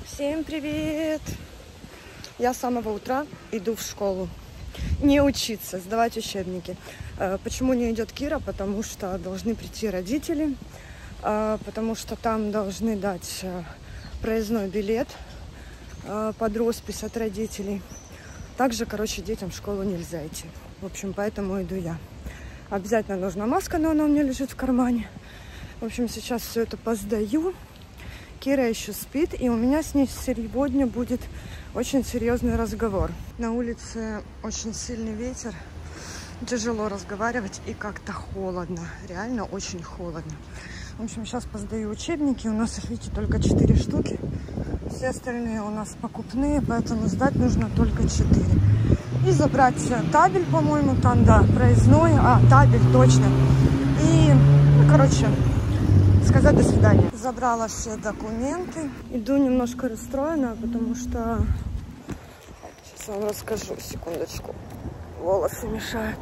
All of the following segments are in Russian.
Всем привет! Я с самого утра иду в школу. Не учиться, сдавать учебники. Почему не идет Кира? Потому что должны прийти родители, потому что там должны дать проездной билет под роспись от родителей. Также, детям в школу нельзя идти. В общем, поэтому иду я. Обязательно нужна маска, но она у меня лежит в кармане. В общем, сейчас все это поздаю. Кира еще спит, и у меня с ней сегодня будет очень серьезный разговор. На улице очень сильный ветер, тяжело разговаривать и как-то холодно, реально очень холодно. В общем, сейчас поздаю учебники, у нас их, видите, только 4 штуки, все остальные у нас покупные, поэтому сдать нужно только 4. И забрать табель, по-моему, там, да, проездной, табель точно. И, сказать до свидания. Забрала все документы. Иду немножко расстроена, потому что... Сейчас вам расскажу, секундочку. Волосы мешают.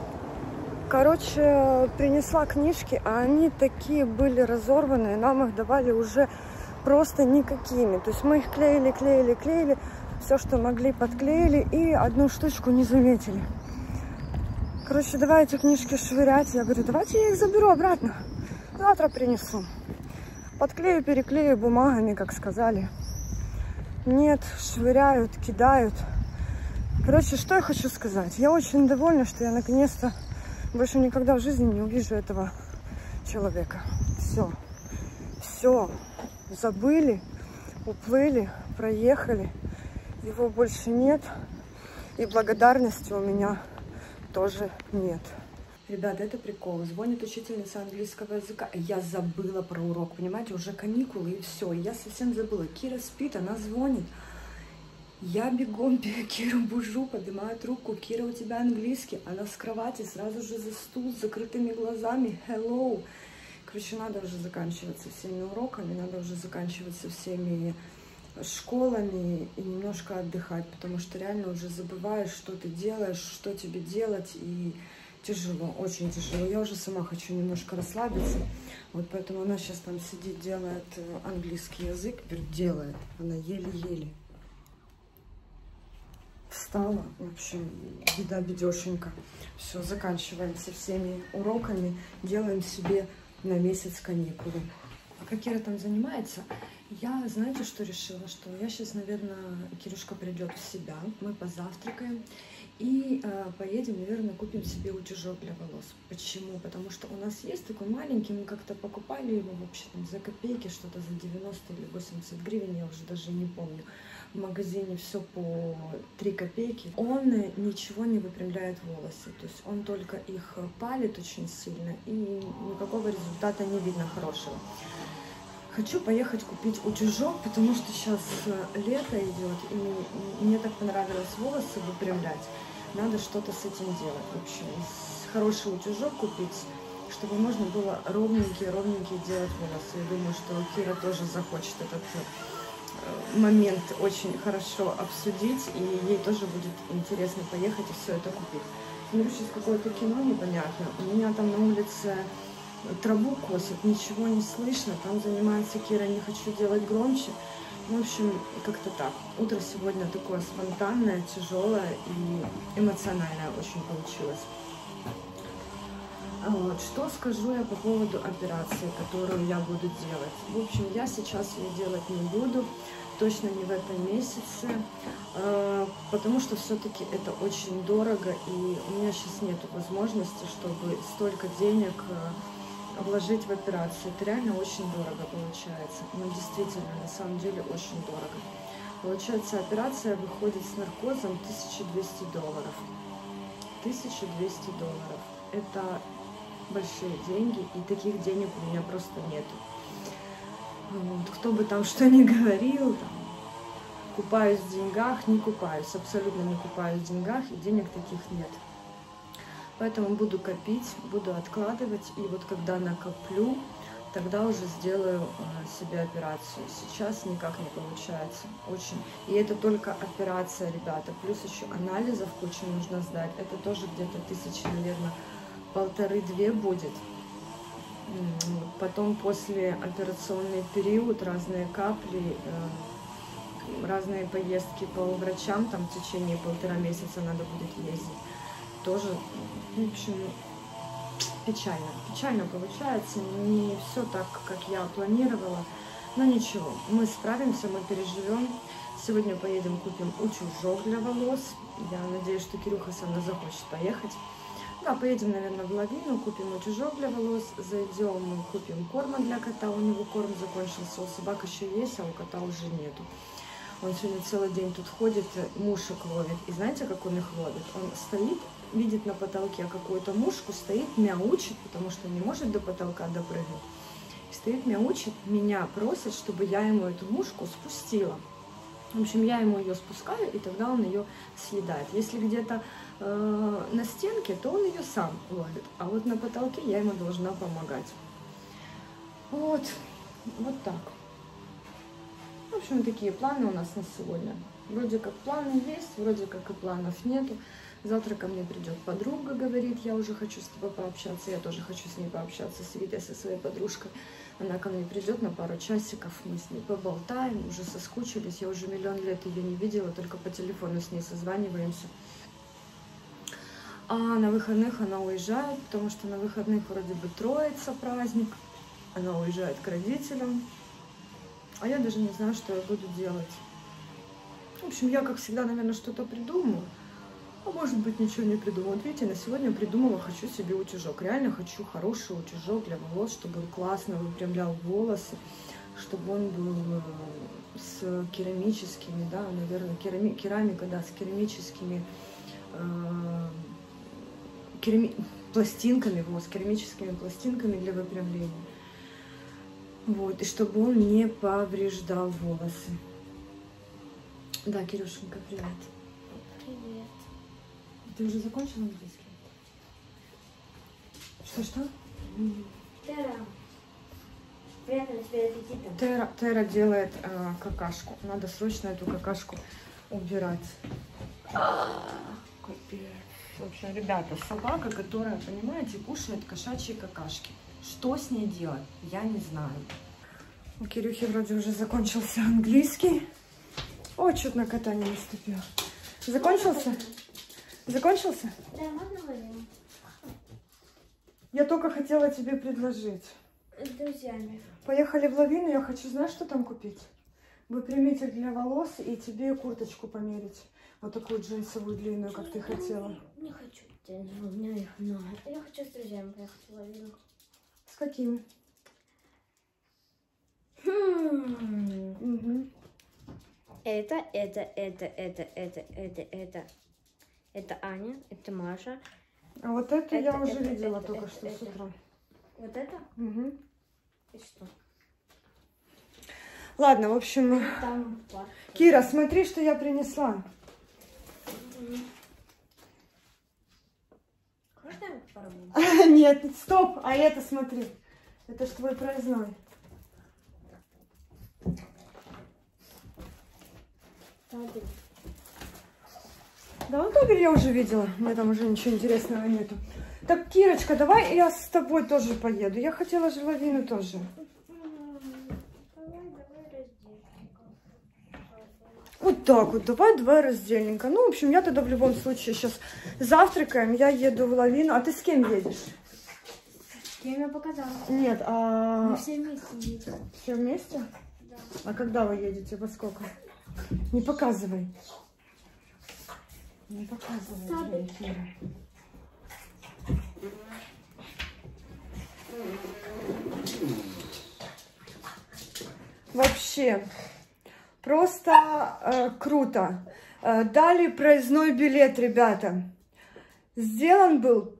Принесла книжки, а они такие были разорванные. Нам их давали уже просто никакими. То есть мы их клеили. Все, что могли, подклеили. И одну штучку не заметили. Давай эти книжки швырять. Я говорю, давайте я их заберу обратно. Завтра принесу. Подклею, переклею бумагами, как сказали. Нет, швыряют, кидают. Что я хочу сказать. Я очень довольна, что я наконец-то больше никогда в жизни не увижу этого человека. Все. Забыли, уплыли, проехали. Его больше нет. И благодарности у меня тоже нет. Ребята, это прикол. Звонит учительница английского языка. Я забыла про урок, понимаете? Уже каникулы и все. Я совсем забыла. Кира спит, она звонит. Я бегом Киру бужу, поднимаю трубку. Кира, у тебя английский. Она с кровати сразу же за стул с закрытыми глазами. Hello. Надо уже заканчивать со всеми уроками, надо уже заканчивать со всеми школами и немножко отдыхать, потому что реально уже забываешь, что ты делаешь, что тебе делать, и тяжело, очень тяжело. Я уже сама хочу немножко расслабиться. Вот поэтому она сейчас там сидит, делает английский язык. Делает. Она еле-еле встала. В общем, беда-бедешенька. Все, заканчиваем со всеми уроками. Делаем себе на месяц каникулы. Пока Кира там занимается, я, знаете, что решила? Что я сейчас, наверное, Кирюшка придет в себя. Мы позавтракаем. И поедем, наверное, купим себе утюжок для волос. Почему? Потому что у нас есть такой маленький, мы как-то покупали его вообще там за копейки, что-то за 90 или 80 гривен, я уже даже не помню. В магазине все по 3 копейки. Он ничего не выпрямляет волосы, то есть он только их палит очень сильно, и никакого результата не видно хорошего. Хочу поехать купить утюжок, потому что сейчас лето идет, и мне так понравилось волосы выпрямлять. Надо что-то с этим делать. В общем, хороший утюжок купить, чтобы можно было ровненькие делать волосы. Я думаю, что Кира тоже захочет этот момент очень хорошо обсудить, и ей тоже будет интересно поехать и все это купить. Смотрю, сейчас какое-то кино непонятно. У меня там на улице траву косит, ничего не слышно, там занимается Кира, не хочу делать громче. В общем, как-то так. Утро сегодня такое спонтанное, тяжелое и эмоциональное очень получилось. Вот. Что скажу я по поводу операции, которую я буду делать? В общем, я сейчас ее делать не буду, точно не в этом месяце, потому что все-таки это очень дорого, и у меня сейчас нет возможности, чтобы столько денег вложить в операцию. Это реально очень дорого получается. Но действительно, на самом деле, очень дорого. Получается, операция выходит с наркозом $1200. $1200. Это большие деньги, и таких денег у меня просто нету. Вот. Кто бы там что ни говорил, там, купаюсь в деньгах, не купаюсь, абсолютно не купаюсь в деньгах, и денег таких нет. Поэтому буду копить, буду откладывать, и вот когда накоплю, тогда уже сделаю себе операцию. Сейчас никак не получается, очень. И это только операция, ребята, плюс еще анализов кучу нужно сдать. Это тоже где-то 1000, наверное, 1,5-2 будет. Потом после операционный период, разные капли, разные поездки по врачам, там в течение 1,5 месяца надо будет ездить. Тоже, в общем, печально. Печально получается, не все так, как я планировала. Но ничего, мы справимся, мы переживем. Сегодня поедем, купим утюжок для волос. Я надеюсь, что Кирюха со мной захочет поехать. Да, поедем, наверное, в Лавину, купим утюжок для волос, зайдем, купим корма для кота. У него корм закончился, у собак еще есть, а у кота уже нету. Он сегодня целый день тут ходит, мушек ловит. И знаете, как он их ловит? Он стоит, видит на потолке какую-то мушку, стоит, мяучит, потому что не может до потолка допрыгнуть. Стоит, мяучит, меня просит, чтобы я ему эту мушку спустила. В общем, я ему ее спускаю, и тогда он ее съедает. Если где-то на стенке, то он ее сам ловит. А вот на потолке я ему должна помогать. Вот так. В общем, такие планы у нас на сегодня. Вроде как планы есть, вроде как и планов нету. Завтра ко мне придет подруга, говорит, я уже хочу с тобой пообщаться. Я тоже хочу с ней пообщаться, с Витой, со своей подружкой. Она ко мне придет на пару часиков, мы с ней поболтаем, уже соскучились. Я уже миллион лет ее не видела, только по телефону с ней созваниваемся. А на выходных она уезжает, потому что на выходных вроде бы Троица праздник. Она уезжает к родителям. А я даже не знаю, что я буду делать. В общем, я, как всегда, наверное, что-то придумаю. А может быть, ничего не придумаю. Вот видите, на сегодня придумала, хочу себе утюжок. Реально хочу хороший утюжок для волос, чтобы он классно выпрямлял волосы, чтобы он был с керамическими, да, наверное, керамика, да, с керамическими пластинками, вот, с керамическими пластинками для выпрямления. Вот, и чтобы он не повреждал волосы. Да, Кирюшенька, привет. Привет. Ты уже закончила английский? Что? Тера. Приятного тебе аппетита. Тера делает какашку. Надо срочно эту какашку убирать. Капец. В общем, ребята, собака, которая, понимаете, кушает кошачьи какашки. Что с ней делать, я не знаю. У Кирюхи вроде уже закончился английский. О, что-то на кота не наступил. Закончился? Закончился? Да, можно возьмем? Я только хотела тебе предложить. С друзьями. Поехали в Лавину, я хочу, знаешь, что там купить? Выпрямитель для волос и тебе курточку померить. Вот такую джинсовую длинную, как ты хотела. Не хочу. У меня их много. Я хочу с друзьями поехать в Лавину. С какими? Угу. Это Аня, это Маша. А вот это я уже это, видела это, только это, что с утра. Вот это? Угу. И что? Ладно, в общем... Там парк. Кира, смотри, что я принесла. Можно я попробую? Нет, стоп, а это смотри. Это ж твой проездной. Табель. Да, вот табель я уже видела. У меня там уже ничего интересного нету. Так, Кирочка, давай я с тобой тоже поеду. Я хотела же Лавину тоже. Давай раздельненько. Вот так вот, давай раздельненько. Ну, в общем, я тогда в любом случае сейчас завтракаем, я еду в Лавину. А ты с кем едешь? С кем я показала? Нет, Мы все вместе едем. Все вместе? Да. А когда вы едете? Во сколько? Не показывай. Не показывай, Кира. Вообще, просто круто. Дали проездной билет, ребята. Сделан был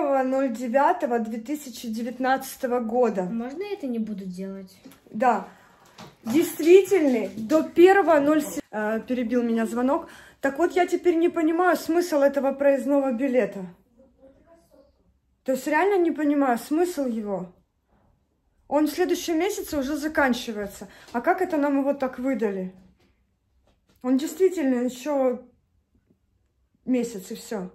1.09.2019 года. Можно я это не буду делать? Да. Действительный до 1.07. Перебил меня звонок. Так вот, я теперь не понимаю смысл этого проездного билета. То есть реально не понимаю смысл его. Он в следующем месяце уже заканчивается. А как это нам его так выдали? Он действительно еще месяц и все.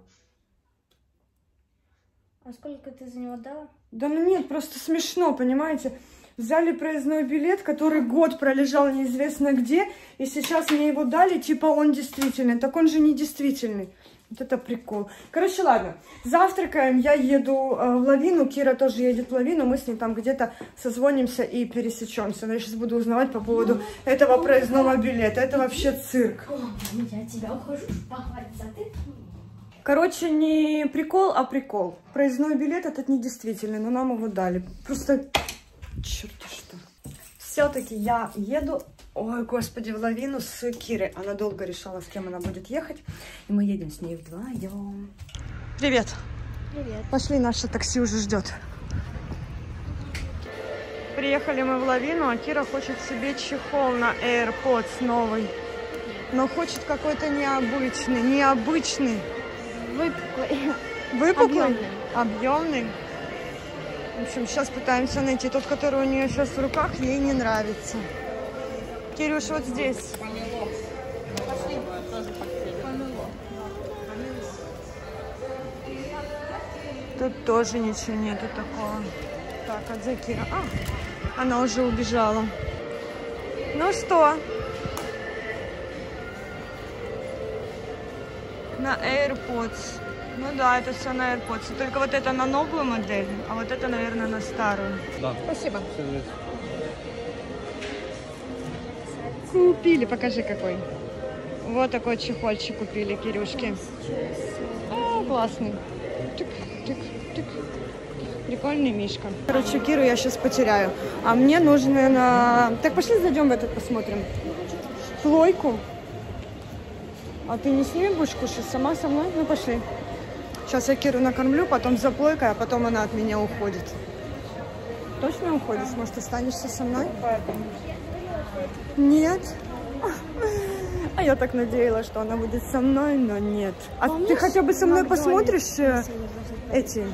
А сколько ты за него дала? Да ну нет, просто смешно, понимаете? Взяли проездной билет, который год пролежал неизвестно где, и сейчас мне его дали, типа он действительный. Так он же не действительный. Вот это прикол. Короче, ладно. Завтракаем, я еду в Лавину, Кира тоже едет в Лавину, мы с ней там где-то созвонимся и пересечемся. Но я сейчас буду узнавать по поводу этого проездного билета. Это вообще цирк. Я тебя ухожу похвалиться, а ты... Короче, не прикол, а прикол. Проездной билет этот недействительный, но нам его дали. Просто черт что. Все-таки я еду, ой, господи, в Лавину с Кирой. Она долго решала, с кем она будет ехать. И мы едем с ней вдвоем. Привет. Привет. Пошли, наше такси уже ждет. Приехали мы в Лавину, а Кира хочет себе чехол на AirPods новый. Но хочет какой-то необычный. Выпуклый. Выпуклый? Объемный. В общем, сейчас пытаемся найти тот, который у нее сейчас в руках, ей не нравится. Кирюш, вот здесь. Тут тоже ничего нету такого. Так, а где Кира? А, она уже убежала. Ну что? На AirPods. Ну да, это все на AirPods. Только вот это на новую модель, а вот это, наверное, на старую. Да. Спасибо. Купили, покажи какой. Вот такой чехольчик купили Кирюшке. О, классный. Тык, тык, тык. Прикольный мишка. Короче, Киру я сейчас потеряю. А мне нужно на... Так, пошли зайдем в этот, посмотрим. Плойку. А ты не с ними будешь кушать? Сама со мной? Ну, пошли. Сейчас я Киру накормлю, потом за плойкой, а потом она от меня уходит. Точно уходишь? Может, останешься со мной? Нет? А я так надеялась, что она будет со мной, но нет. А ты хотя бы со мной посмотришь эти...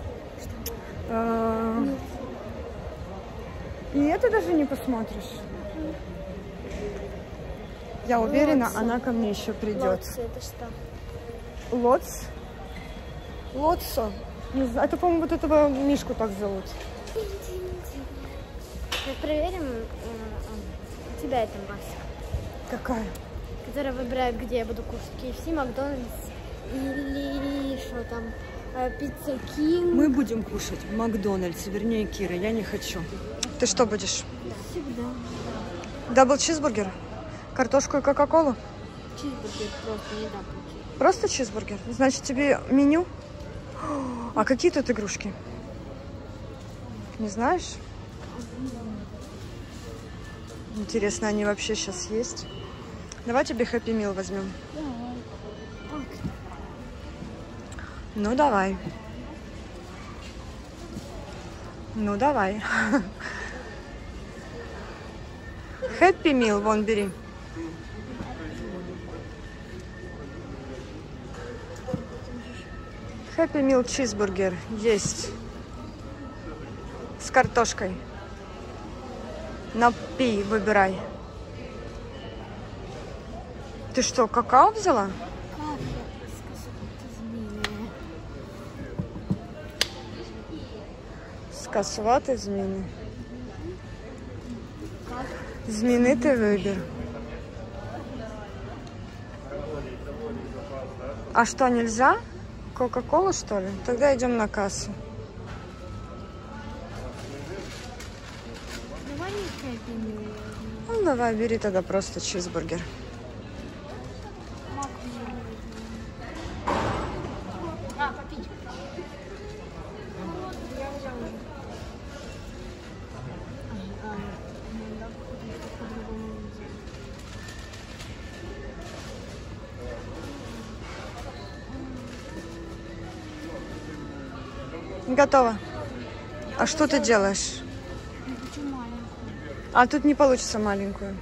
И это даже не посмотришь. Я уверена, она ко мне еще придет. Это что? Лотс? Лотсо? Не знаю. Это, по-моему, вот этого мишку так зовут. Мы проверим у тебя это Макс. Какая? Которая выбирает, где я буду кушать. KFC, Макдональдс или что там, Пицца Кинг. Мы будем кушать в Макдональдсе, вернее, Кира, я не хочу. Ты что будешь? Всегда. Дабл чизбургер? Картошку и кока-колу? Чизбургер просто, не дабл. Просто чизбургер? Значит, тебе меню? А какие тут игрушки? Не знаешь? Интересно, они вообще сейчас есть? Давай тебе Happy Meal возьмем. Ну, давай. Ну, давай. Happy Meal, вон, бери. Happy Meal чизбургер есть. С картошкой. Напи, выбирай. Ты что, какао взяла? Скасувати зміни. Змінити вибір. А что, нельзя? Кока-колу, что ли? Тогда идем на кассу. Давай не Happy Meal. Ну, давай, бери тогда просто чизбургер. А, попить. Готово. А что ты делаешь? Я хочу маленькую. А тут не получится маленькую.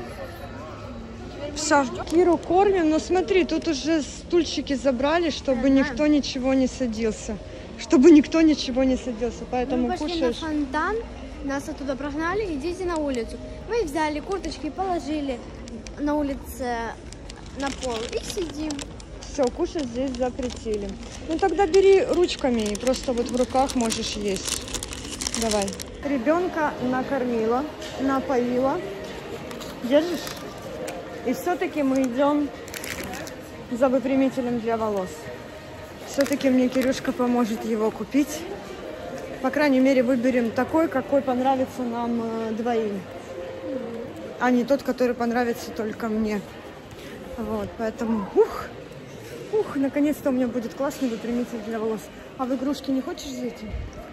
Все, Киру кормим, но смотри, тут уже стульчики забрали, чтобы никто ничего не садился. Чтобы никто ничего не садился, поэтому Мы пошли кушаешь. на фонтан, нас оттуда прогнали, идите на улицу. Мы взяли курточки, положили на улице на пол и сидим. Все, кушать здесь запретили. Ну тогда бери ручками и просто вот в руках можешь есть. Давай. Ребенка накормила, напоила. Держишь? И все-таки мы идем за выпрямителем для волос. Все-таки мне Кирюшка поможет его купить. По крайней мере, выберем такой, какой понравится нам двоим. А не тот, который понравится только мне. Вот, поэтому, наконец-то у меня будет классный выпрямитель для волос. А в игрушки не хочешь зайти?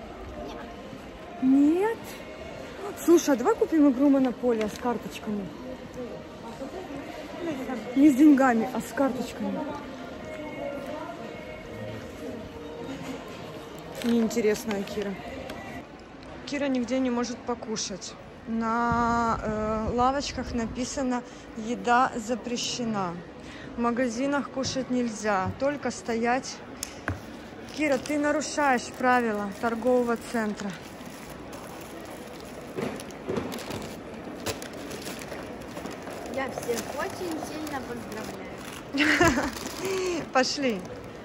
Нет? Слушай, а давай купим игру Монополия с карточками. Не с деньгами, а с карточками. Неинтересная Кира. Кира нигде не может покушать. На лавочках написано «Еда запрещена». В магазинах кушать нельзя, только стоять. Кира, ты нарушаешь правила торгового центра. Я всех очень сильно поздравляю. Пошли.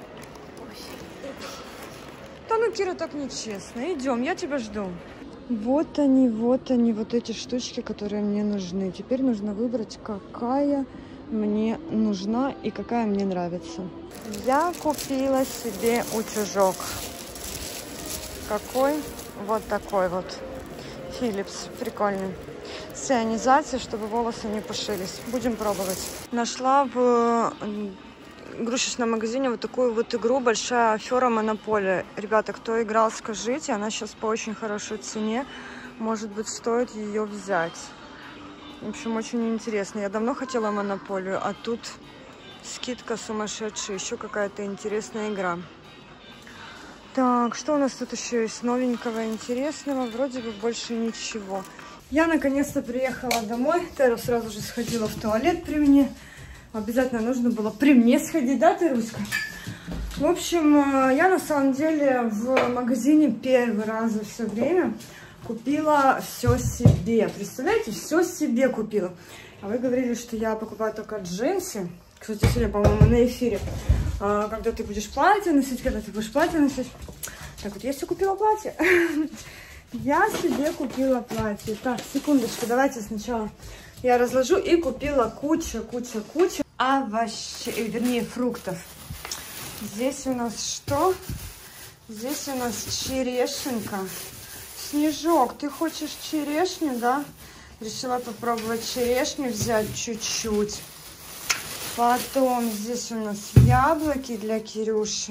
Да ну, Кира, так нечестно. Идем, я тебя жду. Вот они, вот эти штучки, которые мне нужны. Теперь нужно выбрать, какая мне нужна и какая мне нравится. Я купила себе утюжок. Какой? Вот такой вот. Philips. Прикольный. С ионизацией, чтобы волосы не пушились. Будем пробовать. Нашла в игрушечном магазине вот такую вот игру «Большая афера Монополия». Ребята, кто играл, скажите. Она сейчас по очень хорошей цене. Может быть, стоит ее взять. В общем, очень интересно. Я давно хотела Монополию, а тут скидка сумасшедшая. Еще какая-то интересная игра. Так, что у нас тут еще есть новенького, интересного? Вроде бы больше ничего. Я наконец-то приехала домой. Тера сразу же сходила в туалет при мне. Обязательно нужно было при мне сходить, да, Теруська? В общем, я на самом деле в магазине первый раз за все время купила все себе. Представляете, все себе купила. А вы говорили, что я покупаю только джинсы. Кстати, сегодня, по-моему, на эфире. Когда ты будешь платье носить, когда ты будешь платье носить. Так вот, я все купила платье. Я себе купила платье. Так, секундочку, давайте сначала я разложу. И купила кучу овощей, вернее, фруктов. Здесь у нас что? Здесь у нас черешенка. Снежок, ты хочешь черешню, да? Решила попробовать черешню взять чуть-чуть. Потом здесь у нас яблоки для Кирюши.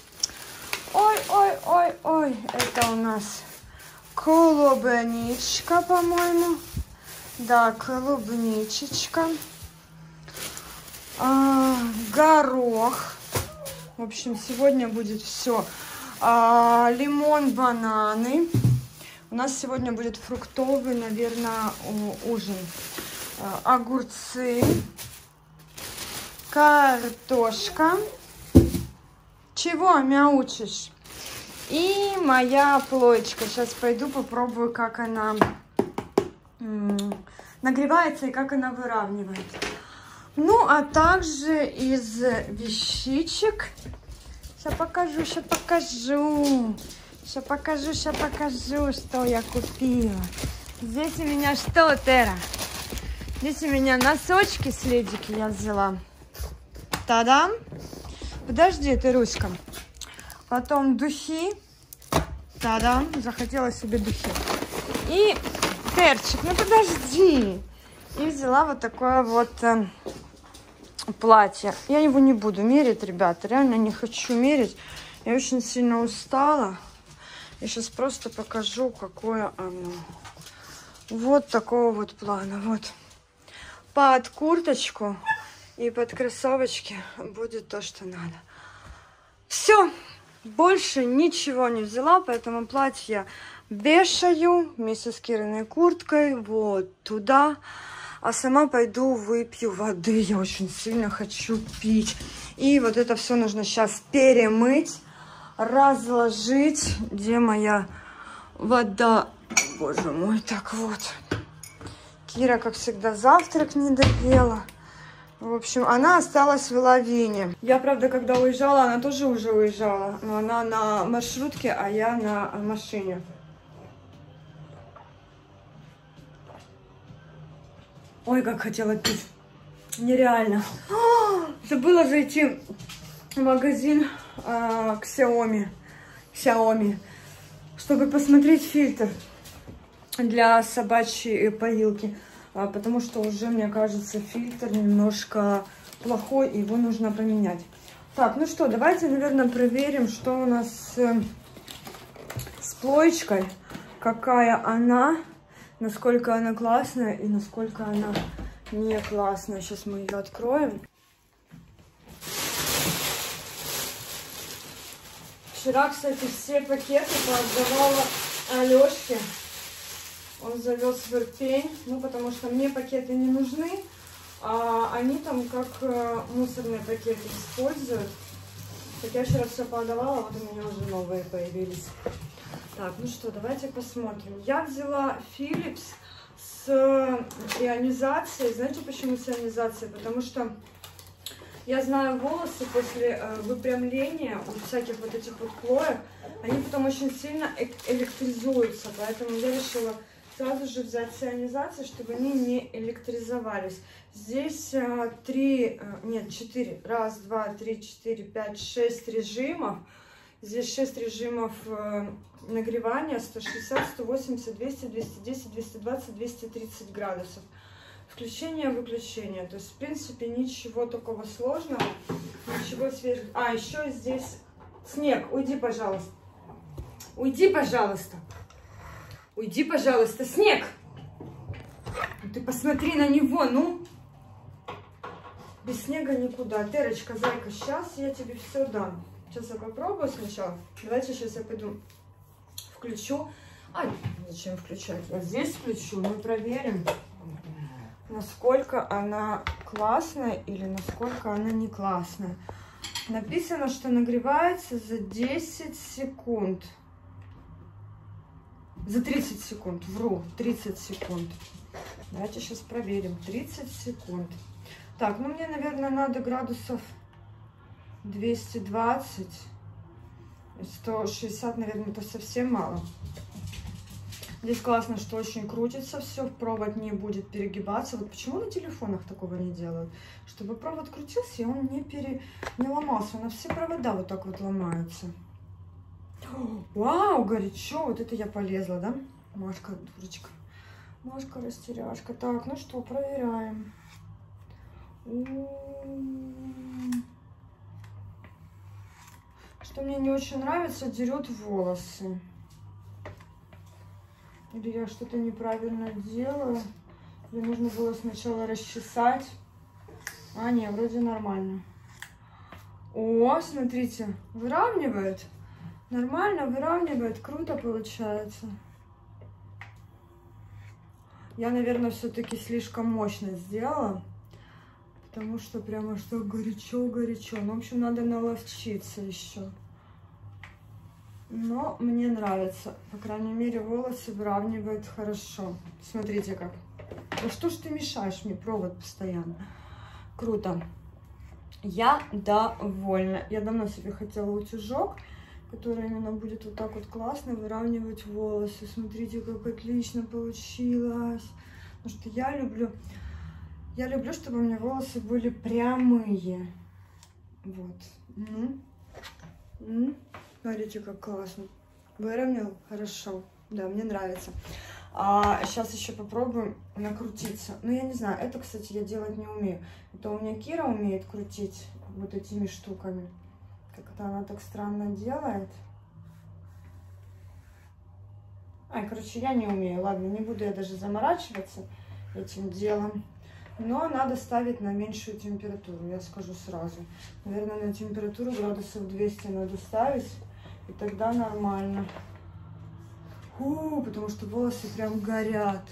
Ой, это у нас клубничка, по-моему. Да, клубничечка. Горох. В общем, сегодня будет все. Лимон, бананы. У нас сегодня будет фруктовый, наверное, ужин. Огурцы. Картошка. Чего мяучишь? И моя плоечка. Сейчас пойду попробую, как она нагревается и как она выравнивает. Ну, а также из вещичек. Сейчас покажу, что я купила. Здесь у меня что, Тера? Здесь у меня носочки с ледики я взяла. Та-дам! Подожди, Теруська. Потом духи. Та-дам! Захотела себе духи. И Терчик, ну подожди. И взяла вот такое вот платье. Я его не буду мерить, ребята. Реально не хочу мерить. Я очень сильно устала. Я сейчас просто покажу, какое оно. Вот такого вот плана. Вот. Под курточку и под кроссовочки будет то, что надо. Все. Больше ничего не взяла, поэтому платье вешаю вместе с Кириной курткой вот туда. А сама пойду выпью воды. Я очень сильно хочу пить. И вот это все нужно сейчас перемыть, разложить. Где моя вода? Боже мой, так вот. Кира, как всегда, завтрак не доела. В общем, она осталась в лавине. Я, правда, когда уезжала, она тоже уже уезжала. Но она на маршрутке, а я на машине. Ой, как хотела пить. Нереально. Забыла зайти в магазин к Xiaomi, чтобы посмотреть фильтр для собачьей поилки. Потому что уже, мне кажется, фильтр немножко плохой, и его нужно поменять. Так, ну что, давайте, наверное, проверим, что у нас с плоечкой. Какая она, насколько она классная и насколько она не классная. Сейчас мы ее откроем. Вчера, кстати, все пакеты поотдавала Алёшке. Он завез в Ирпень, ну, потому что мне пакеты не нужны, а они там как мусорные пакеты используют. Так я вчера все поотдавала, вот у меня уже новые появились. Так, ну что, давайте посмотрим. Я взяла Philips с ионизацией. Знаете, почему с ионизацией? Потому что я знаю, волосы после выпрямления у всяких вот этих вот плоек, они потом очень сильно электризуются, поэтому я решила сразу же взять с ионизацией, чтобы они не электризовались. Здесь 4, 1, 2, 3, 4, 5, 6 режимов. Здесь 6 режимов нагревания: 160, 180, 200, 210, 220, 230 градусов. Включение, выключение. То есть, в принципе, ничего такого сложного, ничего свежего. А, еще здесь снег. Уйди, пожалуйста. Уйди, пожалуйста. Уйди, пожалуйста, снег! Ты посмотри на него, ну! Без снега никуда. Терочка, зайка, сейчас я тебе все дам. Сейчас я попробую сначала. Давайте сейчас я пойду включу. А, зачем включать? Я здесь включу, мы проверим, насколько она классная или насколько она не классная. Написано, что нагревается за 10 секунд. За 30 секунд, вру, 30 секунд. Давайте сейчас проверим. 30 секунд. Так, ну мне, наверное, надо градусов 220. 160, наверное, это совсем мало. Здесь классно, что очень крутится все, провод не будет перегибаться. Вот почему на телефонах такого не делают? Чтобы провод крутился, и он не ломался. У нас все провода вот так вот ломаются. Вау, горячо. Вот это я полезла, да? Машка, дурочка. Машка, растеряшка. Так, ну что, проверяем. Что мне не очень нравится, дерет волосы. Или я что-то неправильно делаю. Или нужно было сначала расчесать. А, не, вроде нормально. О, смотрите, выравнивает. Нормально выравнивает, круто получается. Я, наверное, все-таки слишком мощно сделала, потому что прямо что горячо-горячо. Ну, в общем, надо наловчиться еще. Но мне нравится. По крайней мере, волосы выравнивает хорошо. Смотрите как. Да что ж ты мешаешь мне, провод постоянно. Круто. Я довольна. Я давно себе хотела утюжок, который именно будет вот так вот классно выравнивать волосы. Смотрите, как отлично получилось. Потому что я люблю, чтобы у меня волосы были прямые. Вот. Смотрите, как классно. Выровнял? Хорошо. Да, мне нравится. Сейчас еще попробуем накрутиться. Ну, я не знаю, это, кстати, я делать не умею. Это у меня Кира умеет крутить вот этими штуками. Как-то она так странно делает. Короче, я не умею. Ладно, не буду я даже заморачиваться этим делом. Но надо ставить на меньшую температуру, я скажу сразу. Наверное, на температуру градусов 200 надо ставить. И тогда нормально. Потому что волосы прям горят.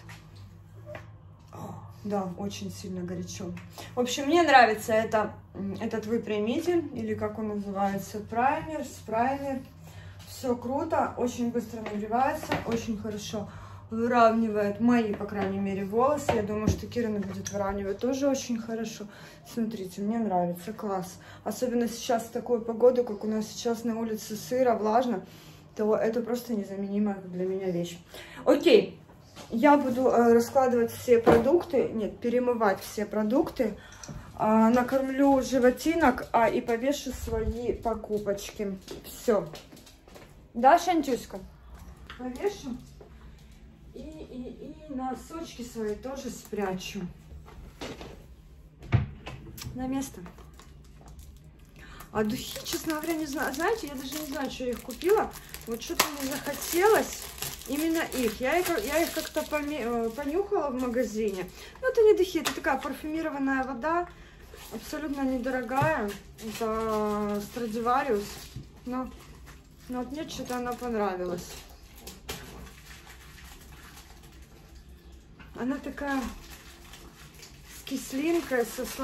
Да, очень сильно горячо. В общем, мне нравится этот выпрямитель, или как он называется, праймер, спраймер. Все круто, очень быстро нагревается, очень хорошо выравнивает мои, по крайней мере, волосы. Я думаю, что Кирина будет выравнивать тоже очень хорошо. Смотрите, мне нравится, класс. Особенно сейчас в такую погоду, как у нас сейчас на улице сыро, влажно, то это просто незаменимая для меня вещь. Окей, Я буду раскладывать все продукты, нет, перемывать все продукты, накормлю животинок, и повешу свои покупочки. Все. Да, Шантюська? Повешу. И носочки свои тоже спрячу. На место. А духи, честно говоря, не знаю. Знаете, я даже не знаю, что я их купила. Вот что-то мне захотелось именно их. Я их как-то понюхала в магазине. Но это не духи, это такая парфюмированная вода. Абсолютно недорогая. Это Stradivarius. Но вот мне что-то она понравилась. Она такая с кислинкой,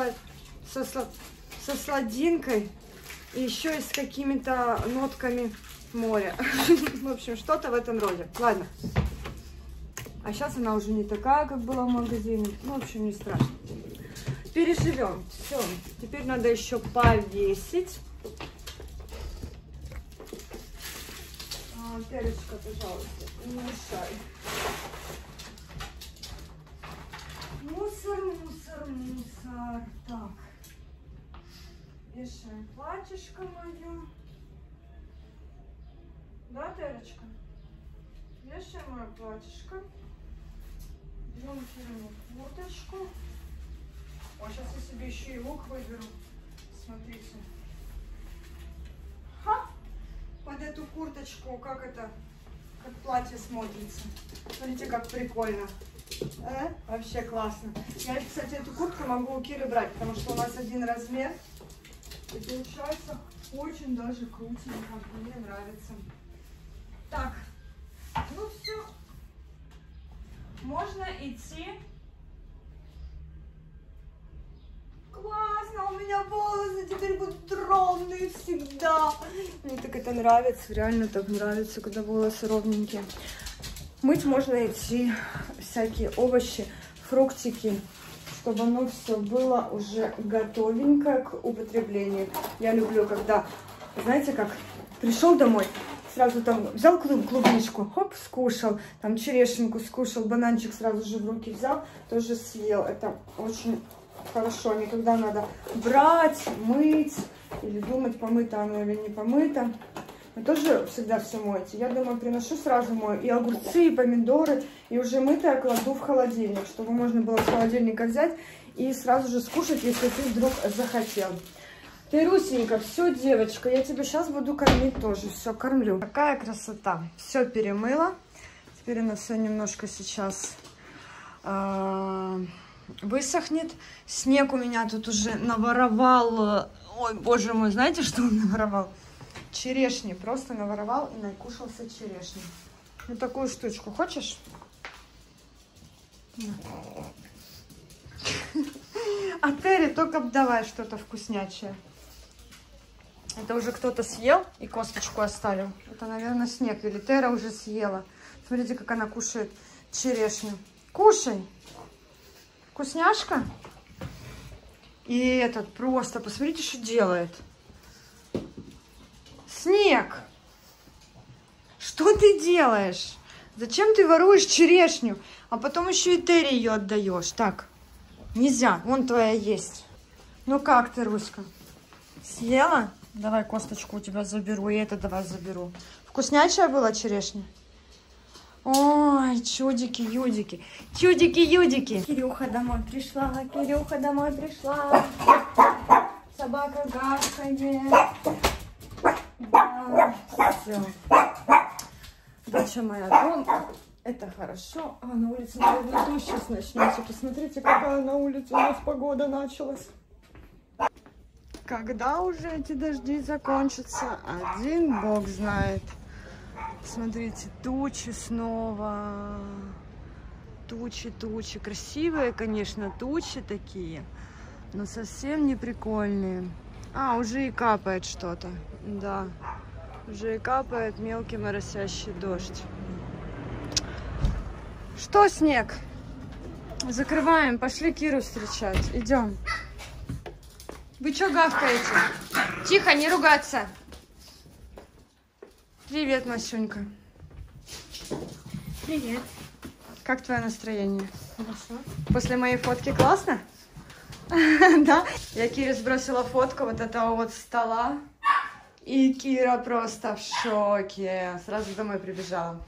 со сладинкой. И еще и с какими-то нотками моря. В общем, что-то в этом роде. Ладно. А сейчас она уже не такая, как была в магазине. Ну, в общем, не страшно. Переживем. Все. Теперь надо еще повесить. Терочка, пожалуйста, не мешай. Мусор, мусор, мусор. Так. Вешаем платьишко мое. Да, Терочка? Вешаем мое платьишко. Берем курточку. О, сейчас я себе еще и лук выберу. Смотрите. Ха! Под эту курточку, как платье смотрится. Смотрите, как прикольно. Вообще классно. Я, кстати, эту куртку могу у Киры брать, потому что у нас один размер. И получается очень даже крутенько. Мне нравится. Так, ну все. Можно идти. Классно, у меня волосы теперь будут ровные всегда. Мне так это нравится, реально так нравится, когда волосы ровненькие. Мыть можно идти всякие овощи, фруктики, чтобы оно все было уже готовенькое к употреблению. Я люблю, когда, знаете, как пришел домой, сразу там взял клубничку, хоп, скушал, там черешенку скушал, бананчик сразу же в руки взял, тоже съел. Это очень хорошо. Никогда надо брать, мыть или думать, помыто оно или не помыто. Вы тоже всегда все моете. Я дома приношу, сразу мою и огурцы, и помидоры, и уже мытое кладу в холодильник, чтобы можно было с холодильника взять и сразу же скушать, если ты вдруг захотел. Ты, Русенька, все, девочка, я тебя сейчас буду кормить тоже. Все, кормлю. Какая красота. Все перемыла. Теперь она все немножко сейчас высохнет. Снег у меня тут уже наворовал. Ой, боже мой, знаете, что он наворовал? Черешни. Просто наворовал и накушался черешни. Вот такую штучку. Хочешь? А Терри, только давай что-то вкуснячее. Это уже кто-то съел и косточку оставил. Это, наверное, снег. Или Тера уже съела. Смотрите, как она кушает черешню. Кушай. Вкусняшка. И этот просто, посмотрите, что делает. Снег. Что ты делаешь? Зачем ты воруешь черешню? А потом еще и Терри ее отдаешь. Так, нельзя. Вон твоя есть. Ну как ты, Руська? Съела? Давай косточку у тебя заберу. И это давай заберу. Вкуснячая была черешня? Ой, чудики-юдики. Чудики-юдики. Кирюха домой пришла. Кирюха домой пришла. Собака гавкает. Да, все. Доча моя дома. Это хорошо. А на улице, наверное, дождь сейчас начнется. Посмотрите, какая на улице у нас погода началась. Когда уже эти дожди закончатся, один бог знает. Смотрите, тучи снова. Тучи, тучи. Красивые, конечно, тучи такие, но совсем не прикольные. А, уже и капает что-то. Да, уже и капает мелкий моросящий дождь. Что, снег? Закрываем, пошли Киру встречать. Идем. Вы что гавкаете? Тихо, не ругаться. Привет, Масюнька. Привет. Как твое настроение? Хорошо. После моей фотки классно? Да? Я Кире сбросила фотку вот этого вот стола. И Кира просто в шоке. Сразу домой прибежала.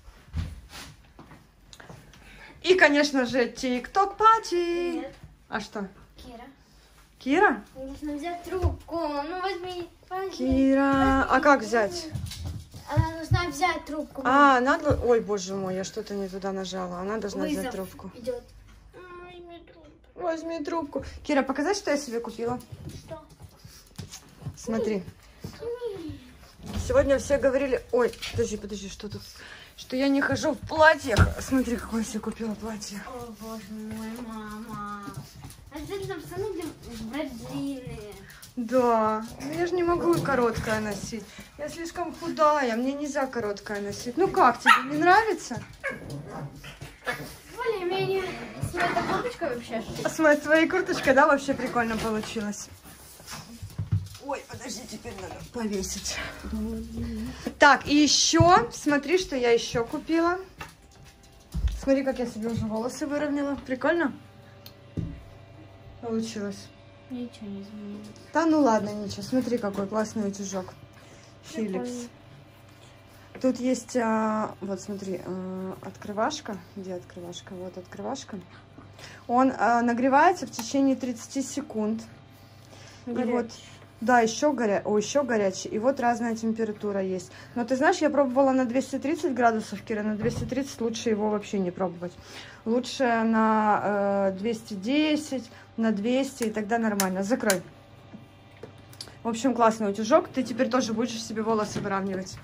И, конечно же, тик-ток-пати. Нет. А что? Кира. Кира? Нужно взять трубку. Ну возьми. Кира. А как взять? Нужно взять трубку. А, надо... Ой, боже мой, я что-то не туда нажала. Она должна взять трубку. Идет. Возьми трубку. Кира, показать, что я себе купила? Что? Смотри. Сегодня все говорили... Ой, подожди, что тут? Что я не хожу в платьях. Смотри, какое я себе купила платье. О, боже мой, мама. Обязательно пацаны будем брать длинные. Да, но я же не могу короткое носить. Я слишком худая, мне нельзя короткое носить. Ну как, тебе не нравится? Более-менее. С моей курточкой вообще. С твоей курточкой, да, вообще прикольно получилось. Ой, подожди, теперь надо повесить. Так, и еще, смотри, что я еще купила. Смотри, как я себе уже волосы выровняла. Прикольно? Получилось. Ничего не изменилось. Да ну ладно, ничего. Смотри, какой классный утюжок. Philips. Тут есть, вот смотри, открывашка. Где открывашка? Вот открывашка. Он нагревается в течение 30 секунд. Горячий. И вот, да, еще горячий. И вот разная температура есть. Но ты знаешь, я пробовала на 230 градусов, Кира. На 230 лучше его вообще не пробовать. Лучше на 210, на 200, и тогда нормально. Закрой. В общем, классный утюжок. Ты теперь тоже будешь себе волосы выравнивать.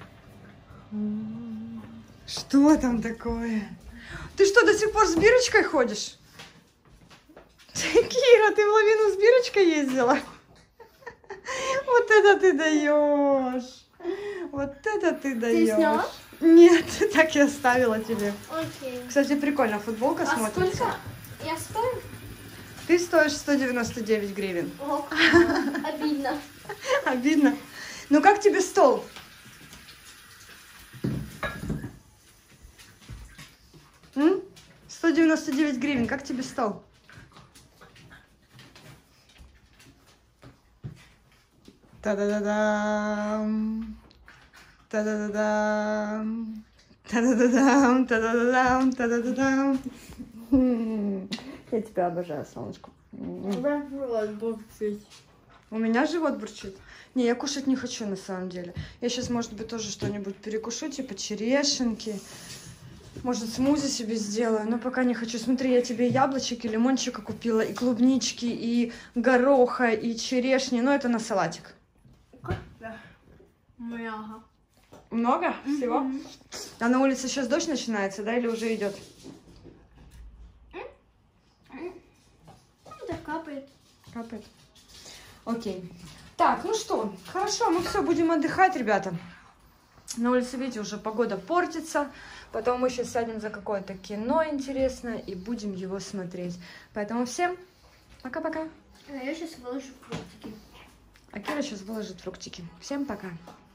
Что там такое? Ты что, до сих пор с бирочкой ходишь? Кира, ты в лавину с бирочкой ездила? Вот это ты даешь. Вот это ты даешь. Ты сняла? Нет, так я оставила тебе. Окей. Кстати, прикольно, футболка смотрится. Сколько я стою? Ты стоишь 199 гривен. О, обидно. Обидно. Ну как тебе стол? М? 199 гривен, как тебе стол? Та-да-да-дам. Та-да-да-дам. Та-да-да-дам. Та-да-да-дам. Та-да-да-дам. Я тебя обожаю, солнышко. У меня живот бурчит. Не, я кушать не хочу на самом деле. Я сейчас, может быть, тоже что-нибудь перекушу, типа черешенки. Может, смузи себе сделаю, но пока не хочу. Смотри, я тебе яблочек и лимончика купила, и клубнички, и гороха, и черешни. Ну, это на салатик. Да. Много. Много всего? А на улице сейчас дождь начинается, да, или уже идет? Да, капает. Капает. Окей. Так, ну что, хорошо, мы все, будем отдыхать, ребята. На улице, видите, уже погода портится. Потом мы сейчас сядем за какое-то кино интересное и будем его смотреть. Поэтому всем пока-пока. А я сейчас выложу фруктики. А Кира сейчас выложит фруктики. Всем пока.